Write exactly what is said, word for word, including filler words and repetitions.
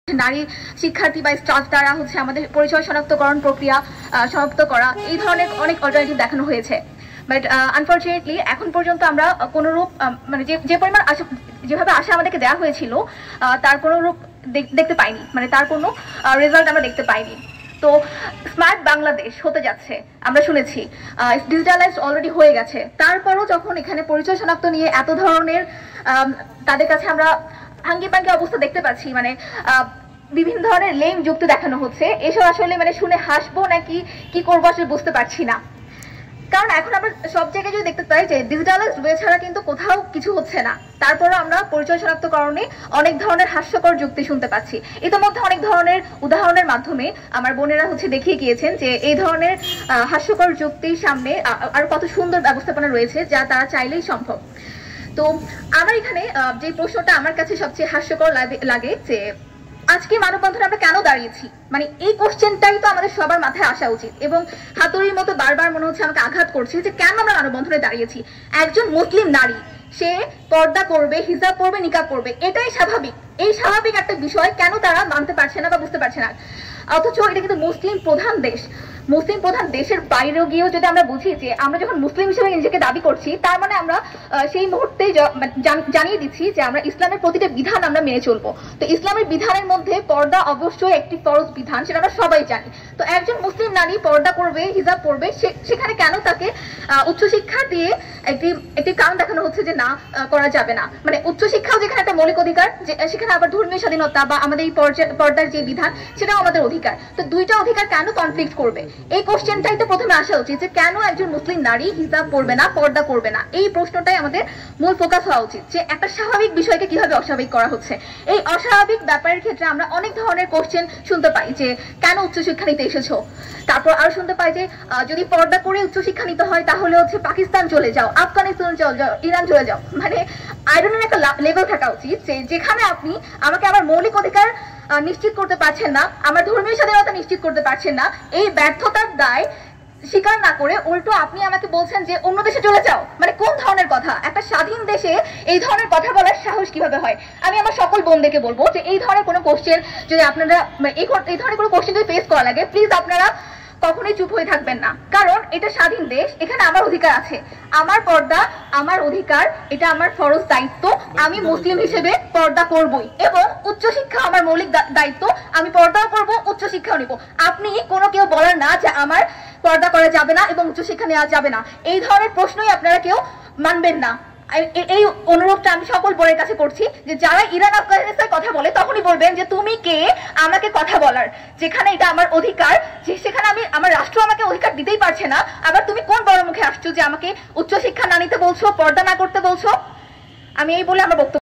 নারী শিক্ষার্থী বা স্টাফ দ্বারা হচ্ছে আমাদের পরিচয় শনাক্তকরণ প্রক্রিয়া সমাপ্ত করা, এই ধরনের অনেক অল্টারনেটিভ দেখানো হয়েছে। বাট আনফর্চুনেটলি এখন পর্যন্ত আমরা কোনোরূপ মানে যে যে পরিমাণ আশা যেভাবে আশা আমাদেরকে দেওয়া হয়েছিল তার কোনো রূপ দেখতে পাইনি, মানে তার কোনো রেজাল্ট আমরা দেখতে পাইনি। তো স্মার্ট বাংলাদেশ হতে যাচ্ছে, আমরা শুনেছি ডিজিটালাইজড অলরেডি হয়ে গেছে, তারপরও যখন এখানে পরিচয় শনাক্ত নিয়ে এত ধরনের তাদের কাছে আমরা হাঙ্গি পাঙ্গি অবস্থা দেখতে পাচ্ছি, মানে বিভিন্ন ধরনের লেম যুক্তি দেখানো হচ্ছে, এসব আসলে মানে শুনে হাসবো নাকি কি করবো আসলে বুঝতে পারছি না। কারণ এখন আমরা সব জায়গায় যদি দেখতে পাই যে ডিজিটালাইজড ওয়ে ছাড়া কিন্তু কোথাও কিছু হচ্ছে না, তারপরও আমরা পরিচয় শনাক্তকরণে অনেক ধরনের হাস্যকর যুক্তি শুনতে পাচ্ছি। ইতিমধ্যে অনেক ধরনের উদাহরণের মাধ্যমে আমার বোনেরা হচ্ছে দেখিয়ে গিয়েছেন যে এই ধরনের হাস্যকর যুক্তির সামনে আর কত সুন্দর ব্যবস্থাপনা রয়েছে যা তারা চাইলেই সম্ভব। তো আমার এখানে যে প্রশ্নটা আমার কাছে সবচেয়ে হাস্যকর লাগে যে আজকে মানববন্ধনে আমরা কেন দাঁড়িয়েছি, মানে এই কোশ্চেনটাই তো আমাদের সবার মাথায় আসা উচিত। এবং হাতুড়ির মতো বারবার মনে হচ্ছে আমাকে আঘাত করছে যে কেন আমরা মানববন্ধনে দাঁড়িয়েছি। একজন মুসলিম নারী সে পর্দা করবে, হিজাব পরবে, নিকাব পরবে, এটাই স্বাভাবিক। এই স্বাভাবিক একটা বিষয় কেন তারা মানতে পারছে না বা বুঝতে পারছে না, অথচ এটা কিন্তু মুসলিম প্রধান দেশ। মুসলিম প্রধান দেশের বাইরেও গিয়েও যদি আমরা বুঝি যে আমরা যখন মুসলিম হিসেবে নিজেকে দাবি করছি, তার মানে আমরা সেই মুহূর্তে জানিয়ে দিচ্ছি যে আমরা ইসলামের প্রতিটা বিধান আমরা মেনে চলবো। তো ইসলামের বিধানের মধ্যে পর্দা অবশ্যই একটি ফরজ বিধান, সেটা আমরা সবাই জানি। তো একজন মুসলিম নারী পর্দা করবে, হিজাব পরবে, সেখানে কেন তাকে উচ্চশিক্ষা দিয়ে একটি একটি কারণ দেখানো হচ্ছে যে না করা যাবে না। মানে উচ্চশিক্ষাও যেখানে একটা মৌলিক অধিকার, সেখানে আবার ধর্মীয় স্বাধীনতা বা আমাদের এই পর্দার যে বিধান সেটাও আমাদের অধিকার। তো দুইটা অধিকার কেন কনফ্লিক্ট করবে, এই কোশ্চেনটাই তো প্রথমে আসা উচিত যে কেন একজন মুসলিম নারী হিজাব পরবে না, পর্দা করবে না। এই প্রশ্নটাই আমাদের মূল ফোকাস হওয়া উচিত যে একটা স্বাভাবিক বিষয়কে কিভাবে অস্বাভাবিক করা হচ্ছে। এই অস্বাভাবিক ব্যাপারের ক্ষেত্রে আমরা অনেক ধরনের কোশ্চেন শুনতে পাই যে কেন উচ্চশিক্ষা নিতে এসেছো, তারপর আরো শুনতে পাই যে যদি পর্দা করে উচ্চশিক্ষা নিতে হয় তাহলে হচ্ছে পাকিস্তান চলে যাও, আফগানিস্তান চলে যাও, ইরান চলে যাও। মানে আইডনের একটা লেভেল থাকা উচিত যে যেখানে আপনি আমাকে আমার মৌলিক অধিকার নিশ্চিত করতে পারছেন না, আমার ধর্মীয় স্বাধীনতা নিশ্চিত করতে পারছেন না, এই ব্যর্থতার দায় স্বীকার না করে উল্টো আপনি আমাকে বলছেন যে অন্য দেশে চলে যাও। মানে কোন ধরনের কথা, একটা স্বাধীন দেশে এই ধরনের কথা বলার সাহস কিভাবে হয়? আমি আমার সকল বোনদেরকে বলবো যে এই ধরনের কোনো কোশ্চেন যদি আপনারা এই ধরনের কোনো কোশ্চেন যদি ফেস করা লাগে, প্লিজ আপনারা কখনোই চুপ হয়ে থাকবেন না, কারণ এটা স্বাধীন দেশ, এখানে আমার অধিকার আছে, আমার পর্দা আমার অধিকার, এটা আমার ফরজ দায়িত্ব। আমি মুসলিম হিসেবে পর্দা করবই এবং উচ্চশিক্ষা আমার মৌলিক দায়িত্ব, আমি পর্দাও করবো, উচ্চশিক্ষাও নিব। আপনি কোনো কেউ বলার না যে আমার পর্দা করা যাবে না এবং উচ্চশিক্ষা নেওয়া যাবে না, এই ধরনের প্রশ্নই আপনারা কেউ মানবেন না। এই অনুরোধটা আমি সকল বোনের কাছে করছি যে যারা ইরান আফগানিস্তানের কথা বলে তখনই বলবেন যে তুমি কে আমাকে কথা বলার, যেখানে এটা আমার অধিকার, যে সেখানে আমি আমার রাষ্ট্র আমাকে অধিকার দিতেই পারছে না, আবার তুমি কোন বড় মুখে আসছো যে আমাকে উচ্চশিক্ষা না নিতে বলছো, পর্দা না করতে বলছো। আমি এই বলে আমার বক্তব্য